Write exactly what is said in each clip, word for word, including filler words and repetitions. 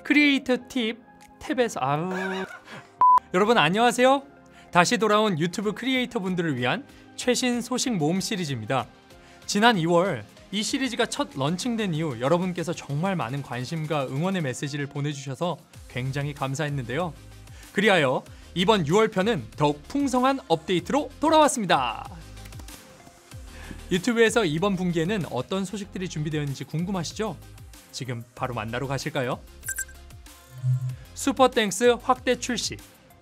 크리에이터 팁 탭에서 아우 여러분 안녕하세요. 다시 돌아온 유튜브 크리에이터 분들을 위한 최신 소식 모음 시리즈입니다. 지난 이월 이 시리즈가 첫 런칭된 이후 여러분께서 정말 많은 관심과 응원의 메시지를 보내주셔서 굉장히 감사했는데요. 그리하여 이번 유월 편은 더욱 풍성한 업데이트로 돌아왔습니다. 유튜브에서 이번 분기에는 어떤 소식들이 준비되었는지 궁금하시죠? 지금 바로 만나러 가실까요? 슈퍼땡스 확대 출시.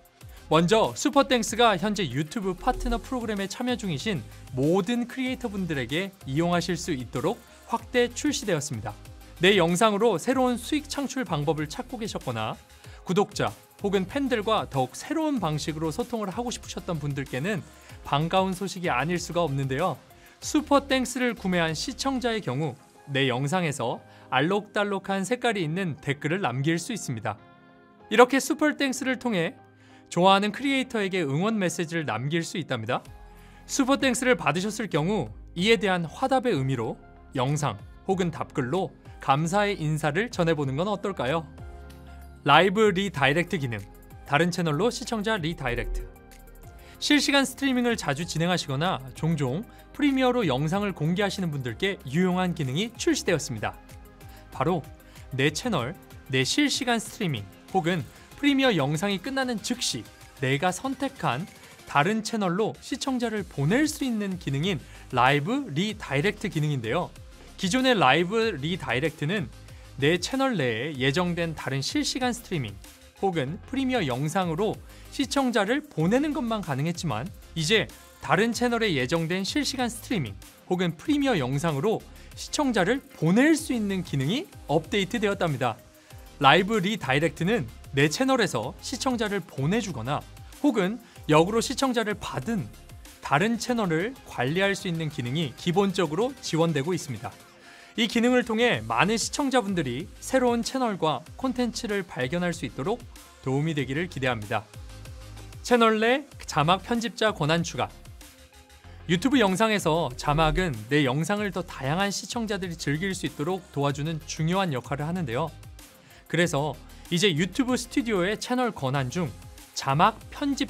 먼저 슈퍼땡스가 현재 유튜브 파트너 프로그램에 참여 중이신 모든 크리에이터 분들에게 이용하실 수 있도록 확대 출시되었습니다. 내 영상으로 새로운 수익 창출 방법을 찾고 계셨거나 구독자 혹은 팬들과 더욱 새로운 방식으로 소통을 하고 싶으셨던 분들께는 반가운 소식이 아닐 수가 없는데요. 슈퍼땡스를 구매한 시청자의 경우 내 영상에서 알록달록한 색깔이 있는 댓글을 남길 수 있습니다. 이렇게 슈퍼땡스를 통해 좋아하는 크리에이터에게 응원 메시지를 남길 수 있답니다. 슈퍼땡스를 받으셨을 경우 이에 대한 화답의 의미로 영상 혹은 답글로 감사의 인사를 전해보는 건 어떨까요? 라이브 리다이렉트 기능, 다른 채널로 시청자 리다이렉트. 실시간 스트리밍을 자주 진행하시거나 종종 프리미어로 영상을 공개하시는 분들께 유용한 기능이 출시되었습니다. 바로 내 채널, 내 실시간 스트리밍 혹은 프리미어 영상이 끝나는 즉시 내가 선택한 다른 채널로 시청자를 보낼 수 있는 기능인 라이브 리다이렉트 기능인데요. 기존의 라이브 리다이렉트는 내 채널 내에 예정된 다른 실시간 스트리밍 혹은 프리미어 영상으로 시청자를 보내는 것만 가능했지만 이제 다른 채널에 예정된 실시간 스트리밍 혹은 프리미어 영상으로 시청자를 보낼 수 있는 기능이 업데이트 되었답니다. 라이브 리다이렉트는 내 채널에서 시청자를 보내주거나 혹은 역으로 시청자를 받은 다른 채널을 관리할 수 있는 기능이 기본적으로 지원되고 있습니다. 이 기능을 통해 많은 시청자분들이 새로운 채널과 콘텐츠를 발견할 수 있도록 도움이 되기를 기대합니다. 채널 내 자막 편집자 권한 추가. 유튜브 영상에서 자막은 내 영상을 더 다양한 시청자들이 즐길 수 있도록 도와주는 중요한 역할을 하는데요. 그래서 이제 유튜브 스튜디오의 채널 권한 중 자막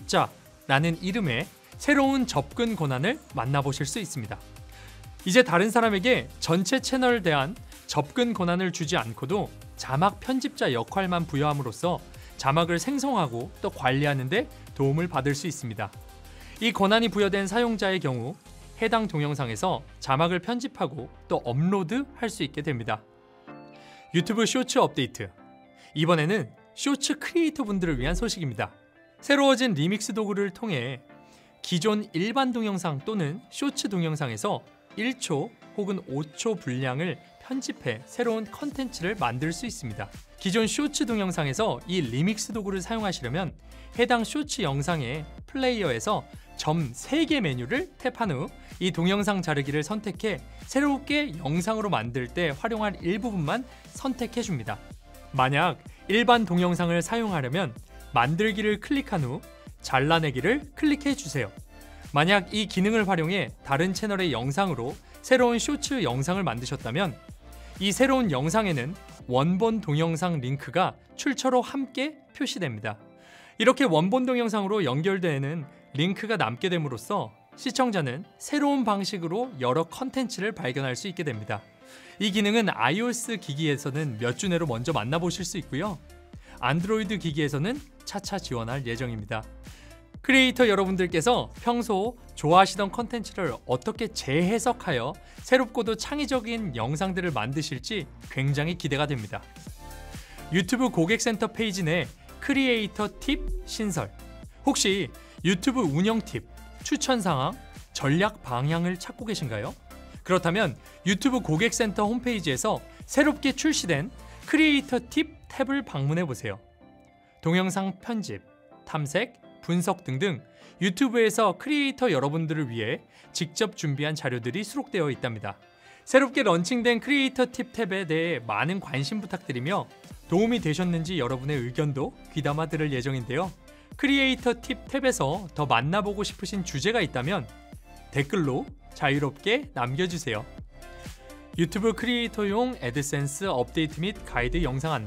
편집자라는 이름의 새로운 접근 권한을 만나보실 수 있습니다. 이제 다른 사람에게 전체 채널에 대한 접근 권한을 주지 않고도 자막 편집자 역할만 부여함으로써 자막을 생성하고 또 관리하는 데 도움을 받을 수 있습니다. 이 권한이 부여된 사용자의 경우 해당 동영상에서 자막을 편집하고 또 업로드할 수 있게 됩니다. 유튜브 쇼츠 업데이트. 이번에는 쇼츠 크리에이터 분들을 위한 소식입니다. 새로워진 리믹스 도구를 통해 기존 일반 동영상 또는 쇼츠 동영상에서 일 초 혹은 오 초 분량을 편집해 새로운 컨텐츠를 만들 수 있습니다. 기존 쇼츠 동영상에서 이 리믹스 도구를 사용하시려면 해당 쇼츠 영상의 플레이어에서 점 세 개 메뉴를 탭한 후 이 동영상 자르기를 선택해 새롭게 영상으로 만들 때 활용할 일부분만 선택해 줍니다. 만약 일반 동영상을 사용하려면 만들기를 클릭한 후 잘라내기를 클릭해 주세요. 만약 이 기능을 활용해 다른 채널의 영상으로 새로운 쇼츠 영상을 만드셨다면 이 새로운 영상에는 원본 동영상 링크가 출처로 함께 표시됩니다. 이렇게 원본 동영상으로 연결되는 링크가 남게 됨으로써 시청자는 새로운 방식으로 여러 컨텐츠를 발견할 수 있게 됩니다. 이 기능은 아이오에스 기기에서는 몇 주 내로 먼저 만나보실 수 있고요. 안드로이드 기기에서는 차차 지원할 예정입니다. 크리에이터 여러분들께서 평소 좋아하시던 컨텐츠를 어떻게 재해석하여 새롭고도 창의적인 영상들을 만드실지 굉장히 기대가 됩니다. 유튜브 고객센터 페이지 내 크리에이터 팁 신설. 혹시 유튜브 운영 팁, 추천 상황, 전략 방향을 찾고 계신가요? 그렇다면 유튜브 고객센터 홈페이지에서 새롭게 출시된 크리에이터 팁 탭을 방문해 보세요. 동영상 편집, 탐색, 분석 등등 유튜브에서 크리에이터 여러분들을 위해 직접 준비한 자료들이 수록되어 있답니다. 새롭게 런칭된 크리에이터 팁 탭에 대해 많은 관심 부탁드리며 도움이 되셨는지 여러분의 의견도 귀담아 들을 예정인데요. 크리에이터 팁 탭에서 더 만나보고 싶으신 주제가 있다면 댓글로 자유롭게 남겨주세요. 유튜브 크리에이터용 애드센스 업데이트 및 가이드 영상 안내,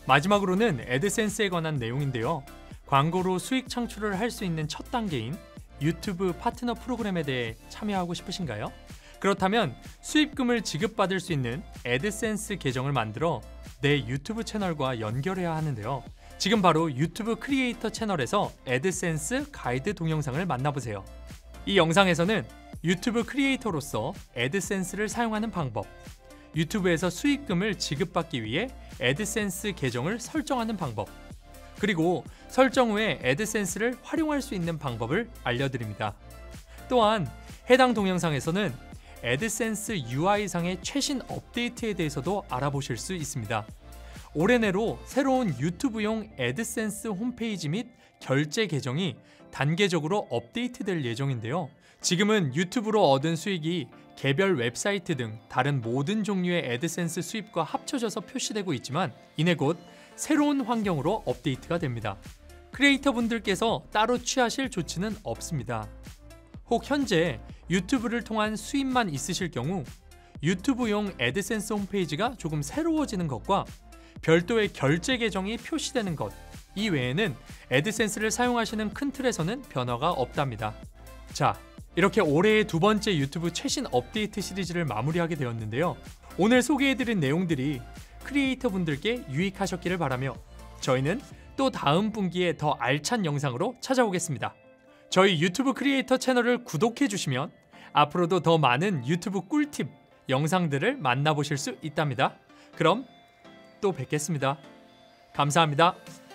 마지막으로는 애드센스에 관한 내용인데요. 광고로 수익 창출을 할 수 있는 첫 단계인 유튜브 파트너 프로그램에 대해 참여하고 싶으신가요? 그렇다면 수입금을 지급받을 수 있는 애드센스 계정을 만들어 내 유튜브 채널과 연결해야 하는데요. 지금 바로 유튜브 크리에이터 채널에서 애드센스 가이드 동영상을 만나보세요. 이 영상에서는 유튜브 크리에이터로서 애드센스를 사용하는 방법, 유튜브에서 수익금을 지급받기 위해 애드센스 계정을 설정하는 방법, 그리고 설정 후에 애드센스를 활용할 수 있는 방법을 알려드립니다. 또한 해당 동영상에서는 애드센스 유아이상의 최신 업데이트에 대해서도 알아보실 수 있습니다. 올해 내로 새로운 유튜브용 애드센스 홈페이지 및 결제 계정이 단계적으로 업데이트될 예정인데요. 지금은 유튜브로 얻은 수익이 개별 웹사이트 등 다른 모든 종류의 애드센스 수입과 합쳐져서 표시되고 있지만 이내 곧 새로운 환경으로 업데이트가 됩니다. 크리에이터 분들께서 따로 취하실 조치는 없습니다. 혹 현재 유튜브를 통한 수입만 있으실 경우 유튜브용 애드센스 홈페이지가 조금 새로워지는 것과 별도의 결제 계정이 표시되는 것 이외에는 애드센스를 사용하시는 큰 틀에서는 변화가 없답니다. 자, 이렇게 올해의 두 번째 유튜브 최신 업데이트 시리즈를 마무리하게 되었는데요. 오늘 소개해드린 내용들이 크리에이터 분들께 유익하셨기를 바라며 저희는 또 다음 분기에 더 알찬 영상으로 찾아오겠습니다. 저희 유튜브 크리에이터 채널을 구독해 주시면 앞으로도 더 많은 유튜브 꿀팁 영상들을 만나보실 수 있답니다. 그럼 또 뵙겠습니다. 감사합니다.